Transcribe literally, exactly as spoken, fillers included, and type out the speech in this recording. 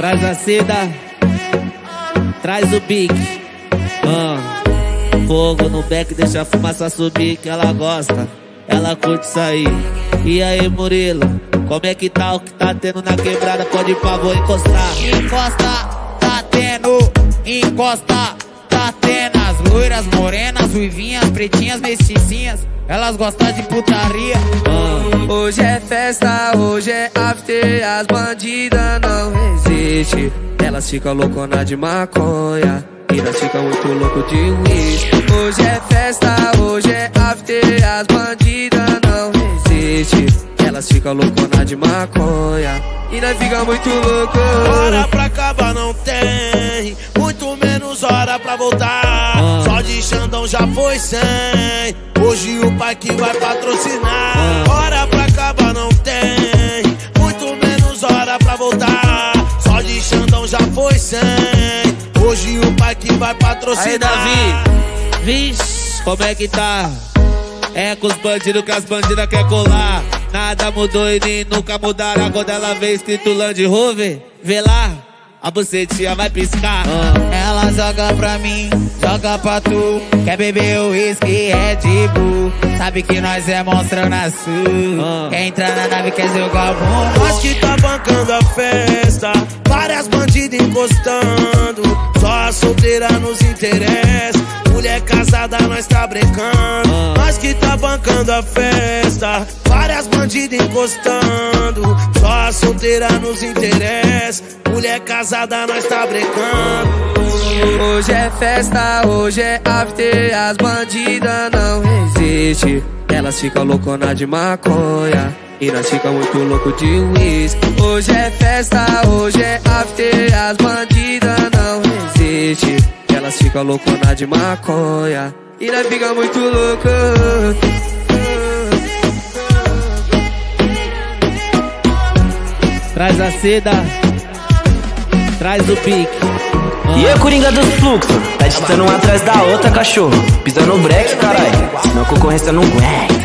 Traz a seda, traz o bique. Ah, fogo no beck, deixa a fumaça subir que ela gosta. Ela curte isso aí. E aí, Murilo, como é que tá o que tá tendo na quebrada? Pode ir pra vou encostar. Encosta, tá tendo. Encosta, tá tendo. As loiras, morenas, ruivinhas, pretinhas, mesticinhas, elas gostam de putaria. Ah, Hoje é festa, hoje é after. As bandidas não resistem. Elas ficam loucona de maconha e nós fica muito louco de uísque. Hoje é festa, hoje é after. As bandidas não resistem. Elas ficam loucona de maconha e nós fica muito louco. Hora pra acabar não tem, muito menos hora pra voltar. Ah. Só de Xandão já foi cem, hoje o pai que vai patrocinar. Ah. Hora pra acabar não tem, muito menos hora pra voltar. Só de Xandão já foi cem, hoje o pai que vai patrocinar. aí, Davi, vixe, como é que tá? É com os bandidos que as bandidas quer colar. Nada mudou e nem nunca mudará. Quando ela vê escrito Land Rover, vê lá, a bucetinha vai piscar. Ah. Ela joga pra mim, joga pra tu. Quer beber o whisky, Red Bull. Sabe que nós é monstro na sul. Ah. Quer entrar na nave, quer jogar o bumbum. Nós que tá bancando a festa, várias bandidas encostando. Só a solteira nos interessa, mulher casada nós tá brecando. Ah. Nós que tá bancando a festa, várias bandidas encostando. Só a solteira nos interessa, mulher casada nós tá brecando. Hoje é festa, hoje é after. As bandidas não resistem. Elas ficam loucona de maconha e nós fica muito louco de uísque. Hoje é festa, hoje é after. As bandidas não resistem. Elas ficam loucona de maconha e nós fica muito louco. Traz a seda, traz o pique. Ah. E aí, Coringa dos fluxos? Tá ditando uma atrás da outra, cachorro. Pisa no break, caralho. Senão a concorrência não aguenta.